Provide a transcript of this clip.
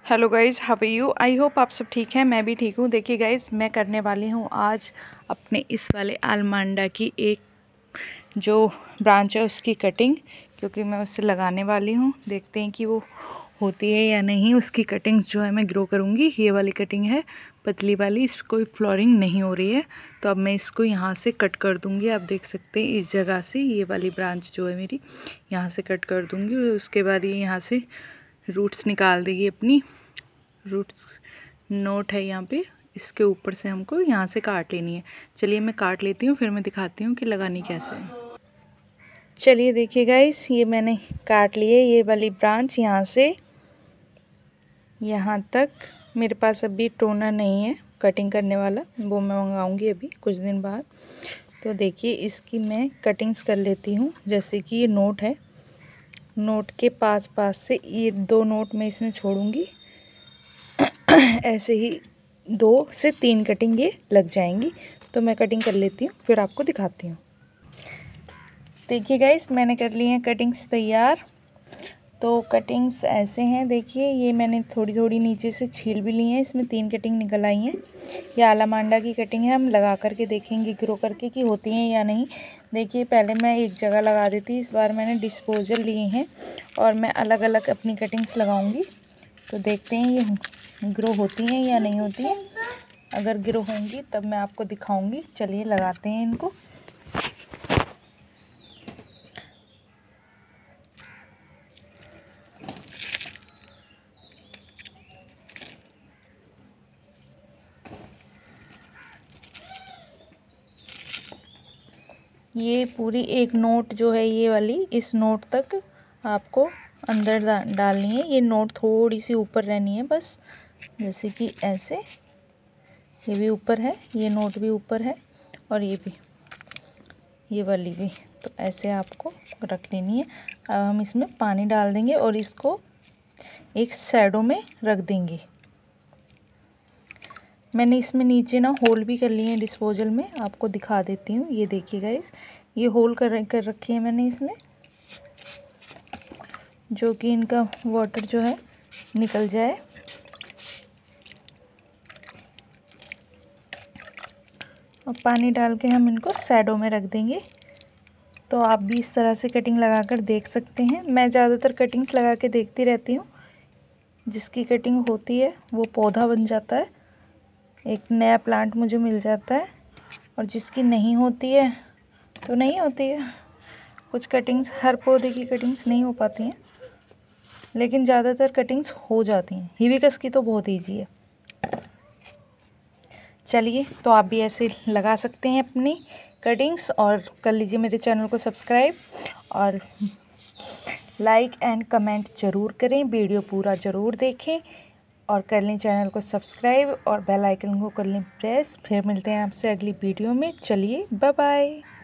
Hello guys, how are you. I hope आप सब ठीक हैं। मैं भी ठीक हूँ। देखिए गाइज़, मैं करने वाली हूँ आज अपने इस वाले आलमांडा की एक जो ब्रांच है उसकी कटिंग, क्योंकि मैं उसे लगाने वाली हूँ। देखते हैं कि वो होती है या नहीं। उसकी कटिंग्स जो है मैं ग्रो करूँगी। ये वाली कटिंग है पतली वाली, इस कोई फ्लोरिंग नहीं हो रही है, तो अब मैं इसको यहाँ से कट कर दूँगी। आप देख सकते हैं इस जगह से ये वाली ब्रांच जो है मेरी यहाँ से कट कर दूँगी। और उसके बाद ये यहाँ से रूट्स निकाल देगी अपनी। रूट्स नोट है यहाँ पे, इसके ऊपर से हमको यहाँ से काट लेनी है। चलिए मैं काट लेती हूँ, फिर मैं दिखाती हूँ कि लगानी कैसे है। चलिए देखिए गाइस, ये मैंने काट लिए ये वाली ब्रांच यहाँ से यहाँ तक। मेरे पास अभी टोनर नहीं है कटिंग करने वाला, वो मैं मंगाऊंगी अभी कुछ दिन बाद। तो देखिए इसकी मैं कटिंग्स कर लेती हूँ। जैसे कि ये नोट है, नोट के पास से ये 2 नोट मैं इसमें छोड़ूंगी। ऐसे ही 2 से 3 कटिंग ये लग जाएंगी। तो मैं कटिंग कर लेती हूँ, फिर आपको दिखाती हूँ। देखिए गाइस, मैंने कर ली हैं कटिंग्स तैयार। तो कटिंग्स ऐसे हैं, देखिए ये मैंने थोड़ी थोड़ी नीचे से छील भी ली हैं। इसमें 3 कटिंग निकल आई हैं। ये आलामांडा की कटिंग है। हम लगा करके देखेंगे ग्रो करके कि होती हैं या नहीं। देखिए पहले मैं एक जगह लगा देती, इस बार मैंने डिस्पोजल लिए हैं और मैं अलग अलग अपनी कटिंग्स लगाऊंगी। तो देखते हैं ये ग्रो होती हैं या नहीं होती हैं। अगर ग्रो होंगी तब मैं आपको दिखाऊंगी। चलिए लगाते हैं इनको। ये पूरी एक नोट जो है ये वाली, इस नोट तक आपको अंदर डालनी है। ये नोट थोड़ी सी ऊपर रहनी है बस, जैसे कि ऐसे। ये भी ऊपर है, ये नोट भी ऊपर है और ये भी, ये वाली भी। तो ऐसे आपको रख लेनी है। अब हम इसमें पानी डाल देंगे और इसको एक शैडो में रख देंगे। मैंने इसमें नीचे ना होल भी कर लिए हैं डिस्पोजल में, आपको दिखा देती हूँ। ये देखिए गाइस, ये होल कर रखे हैं मैंने इसमें, जो कि इनका वाटर जो है निकल जाए। और पानी डाल के हम इनको शैडो में रख देंगे। तो आप भी इस तरह से कटिंग लगा कर देख सकते हैं। मैं ज़्यादातर कटिंग्स लगा के देखती रहती हूँ। जिसकी कटिंग होती है वो पौधा बन जाता है, एक नया प्लांट मुझे मिल जाता है। और जिसकी नहीं होती है तो नहीं होती है। कुछ कटिंग्स, हर पौधे की कटिंग्स नहीं हो पाती हैं, लेकिन ज़्यादातर कटिंग्स हो जाती हैं। हिबिस्कस की तो बहुत ईजी है। चलिए, तो आप भी ऐसे लगा सकते हैं अपनी कटिंग्स और कर लीजिए मेरे चैनल को सब्सक्राइब और लाइक एंड कमेंट ज़रूर करें। वीडियो पूरा ज़रूर देखें और कर लें चैनल को सब्सक्राइब और बेल आइकन को कर लें प्रेस। फिर मिलते हैं आपसे अगली वीडियो में। चलिए, बाय बाय।